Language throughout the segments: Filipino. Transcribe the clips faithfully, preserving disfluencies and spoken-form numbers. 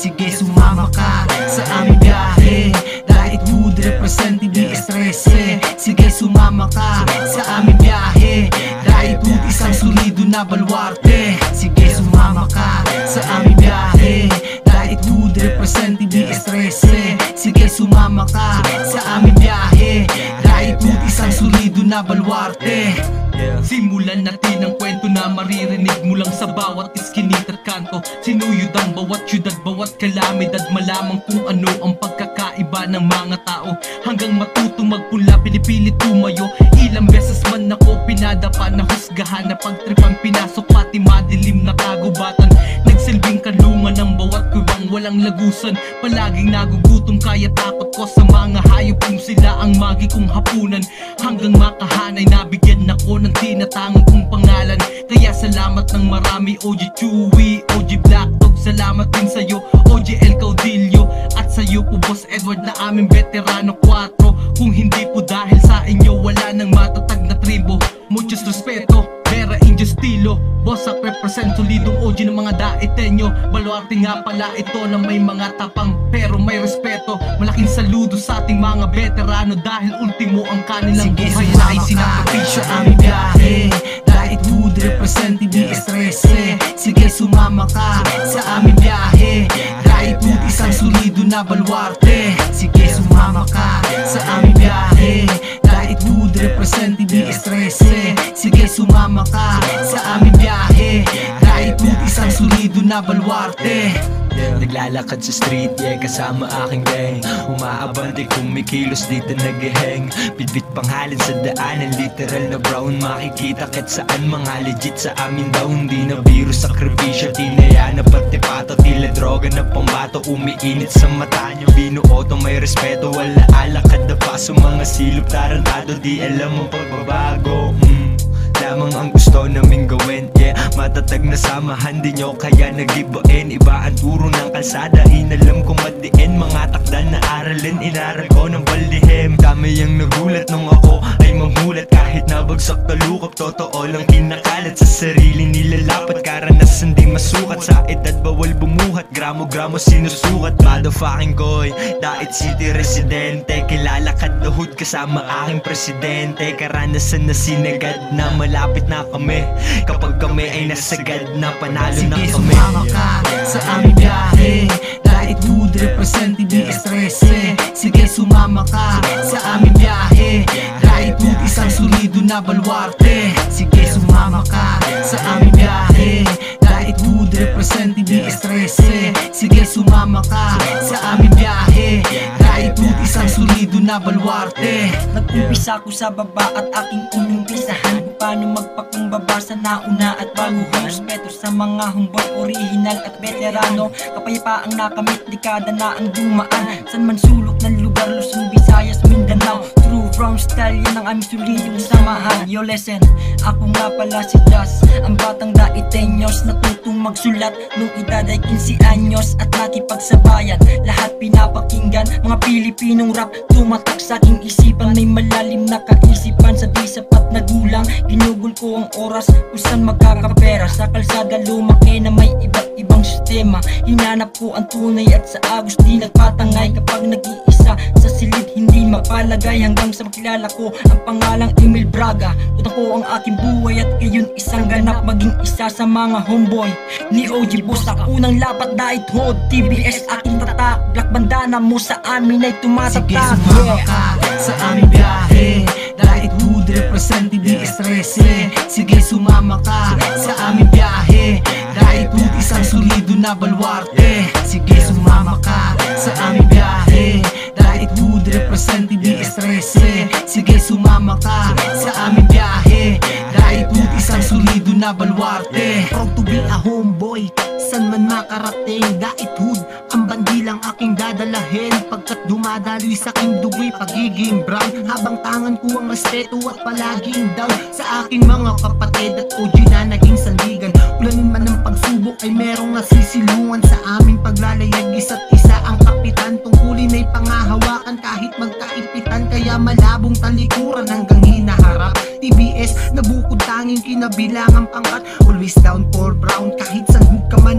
sige sumama ka sa aming biyahe. Dahit hood represent D E thirteen, sige sumama ka sa aming biyahe. Dahit hood isang solido na baluarte, sige sumama ka sa aming biyahe. Dahit hood represent D E thirteen, sige sumama ka sa aming biyahe. Dahit hood isang solido na baluarte. Simulan natin ang kwento na maririnig mo lang sa bawat iskinit at kanto. Sinuyod ang bawat syudad, bawat kalamidad, malamang kung ano ang pagkakaiba ng mga tao. Hanggang matutong magpula, pinipilit tumayo. Ilang beses man ako pinadapa na husgahan, na pagtripan pinasok pati madilim na kagubatan. Nagsilbing kalungan ng bawat kuwang walang lagusan. Palaging nagugutom kaya takot ko sa mga hayop kung sila ang magi kong hapunan. Hanggang makahanay nabigyan ako ng tinatangan kong pangalan. Kaya salamat ng marami O G Chewy, O G Black Dog. Salamat din sa'yo O G El Caudillo, at sa'yo po Boss Edward na aming veterano kwatro. Kung hindi po dahil sa inyo wala nang matatag na tribo. Muchos respeto, Vera Indio Stilo, Bossak represent solidong O G ng mga daitenyo. Baluarte nga pala ito na may mga tapang pero may respeto. Malaking saludo sa ating mga veterano dahil ultimo ang kanilang buhay na ay sinakripisyo aming biyahe. Dahil hood represent D E thirteen, sige sumama ka sa aming biyahe. Dahil hood isang solido na baluarte, sige sumama ka sa aming biyahe. Dahil hood represent D E thirteen, sige sumama ka sa aming biyahe. Dahil hood isang solido na baluarte. Naglalakad sa street, yeah, kasama aking gang. Umaabante kumikilos dito nag-hang. Bitbit panghalin sa daanan, literal na brown. Makikita kahit saan, mga legit sa amin daw. Hindi na biro, sakripisyo, tinaya na pati pato. Tila droga na pambato, umiinit sa mata nyo. Binuoto may respeto, wala alakad na paso. Mga silop tarantado, di alam ang pagbabago. mm. Lamang ang gusto naming gawin, yeah. Matatag na samahan din nyo, kaya nagibain. Iba ang turo ng kalsada, inalam kong madiin. Mga takdal na aralin, inaral ko ng balihim. Dami ang nagulat nung ako ay mamulat. Kahit nabagsak talukap, totoo lang kinakalat. Sa sarili nilalapat, karanasan di masukat. Sa edad bawal bumuhat, gramo-gramo sinusukat. Motherfucking Khoy, Dait City residente. Kilala kadahod kasama aking presidente. Karanasan na sinagad na malapit na kami. Kapag kami ay nasagad na, panalo na kami. Sige sumama ka sa aming biyahe. Dahil hood represent D E thirteen, sige sumama ka sa aming biyahe. Dahil hood isang solido na baluarte, sige sumama ka sa aming biyahe. Dahil hood represent D E thirteen, sige sumama ka sa aming biyahe. Dahil hood isang solido na baluarte. Nag-umpisa ko sa baba at aking inumpisahan kung paano magpakumbaba sa nauna at baguhan. Respeto sa mga humboy, original at veterano. Kapayapaang nakamit, dekada na ang dumaan. San man sulok ng lugar, Luzon, Visayas, Mindanao. True brown style, yan ang aming solidong samahan. Yo listen, ako nga pala si Juzz, ang batang daitenyos, natutong magsulat nung edad ay fifteen anyos. At nakipagsabayan, lahat pinapakinggan. Mga Pilipinong rap, tumatak sa aking isipan. May malalim na kaisipan sa di sapat na gulang. Ginugol ko ang oras kung saan magkakapera. Sa kalsada lumaki na may iba't ibang sistema. Hinanap ko ang tunay at sa agos di nagpatangay. Kapag nag-iisa sa silid hindi mapalagay. Hanggang sa makilala ko ang pangalang Emil Braga. Utang ko ang aking buhay at ngayon isang ganap. Maging isa sa mga homeboy ni O G Bossak. Unang lapat dahit hod, T B S aking tatak. Black bandana mo sa amin ay tumatatak. Sige sumama ka sa aming biyahe. Dahil hood represent D E thirteen, sige sumama ka sa aming biyahe. Dahil hood isang solido na baluarte, sige sumama ka sa aming biyahe. Dahil hood represent D E thirteen, sige sumama ka sa aming biyahe. Dahil hood isang solido na baluarte. Proud to be a homeboy, san man makarating. Dait hood, ang bandilang aking dadalahin. Pagkat dumadaloy sa aking dugoy pagiging brown. Habang tangan ko ang respeto at palaging down sa aking mga kapatid at O G na naging sandigan. Ulanin man ng pagsubok ay merong nasisilungan sa aming paglalayag. Isa't isa ang kapitan, tungkulin ay pangahawakan kahit magkaipitan. Kaya malabong talikuran hanggang hinaharap. T B S na bukod tanging kinabilangang pangkat, always down for brown. Kahit saan hood ka man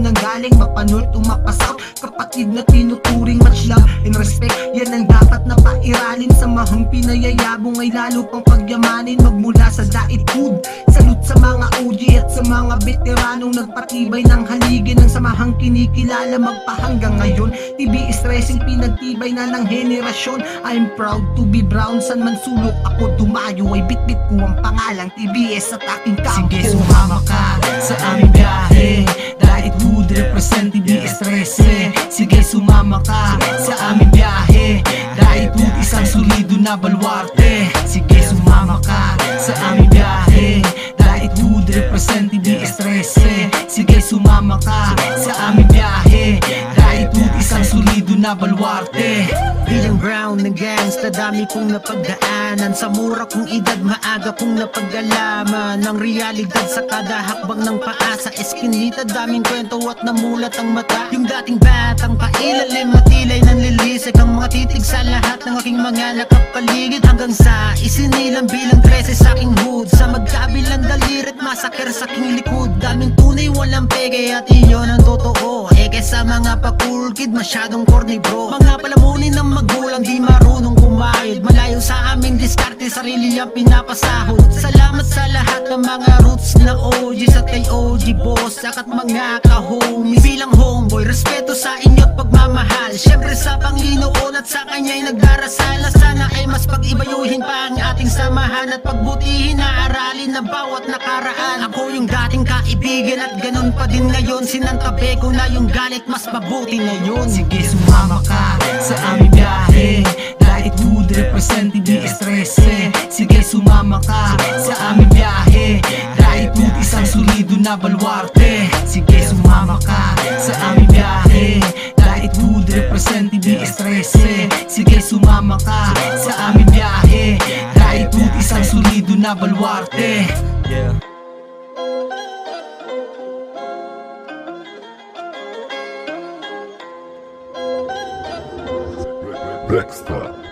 nanggaling, mapanood o mapasaw. Kapatid na tinuturing, much love and respect, yan ang dapat na pairalin. Samahang pinayayabong ay lalo pang pagyamanin, magmula sa daithood. Salute sa mga O G at sa mga veteranong nagpatibay ng haligi ng samahang kinikilala magpahanggang ngayon. T B stressing pinagtibay na ng henerasyon. I'm proud to be brown, san man sulok ako dumayo ay bitbit ko ang pangalang T B S at aking kampo. Sige, sumama ka sa aming biyahe, daithood represent T B S thirteen. Sige, sumama ka sa aming biyahe, daithood isang solido na balwarte. Sige, sumama ka sa aming biyahe, daithood represent T B S thirteen. Sige, sumama ka sa aming biyahe, daithood isang solido na balwarte. Bilang brown na gangsta, dami kong napagdaanan. Sa mura kong edad, maaga kong napagalaman ng realidad sa kada hakbang ng paa. Sa eskinita, daming kwento at namulat ang mata. Yung dating batang pailalim, matilay ng lilisik ang mga titig sa lahat ng aking mga nakapaligid. Hanggang sa isinilang bilang trese sa aking hood, sa magkabilang dalirit, masaker sa aking likod. Daming tunay, walang peke at iyon ang totoo. Eke sa mga pa-cool kid, masyadong corny bro. Mga palamunin ng magulang, di marunong kumayod. Malayo sa aming diskarte, sarili ang pinapasahod. Salamat sa lahat ng mga roots na O Gs at kay O G boss at mga ka-homies. Bilang homeboy, respeto sa inyo't pagmamahal, syempre sa Panginoon at sa kanya'y nagdarasal. Sana ay mas pag-ibayuhin pa ang ating samahan at pagbutihin na aralin na bawat nakaraan. Ako yung dating kaibigan at ganun pa din ngayon. Sinantabi ko na yung galit, mas mabuti na yun. Sige, sumama ka sa aming biyahe, daithood represent T B S thirteen. Sige, sumama ka sa aming biyahe, daithood isang solido na balwarte. Sige, sumama ka sa aming biyahe, daithood represent T B S thirteen. Sige, sumama ka sa aming biyahe, daithood isang solido na balwarte. Yeah. DEXTAH.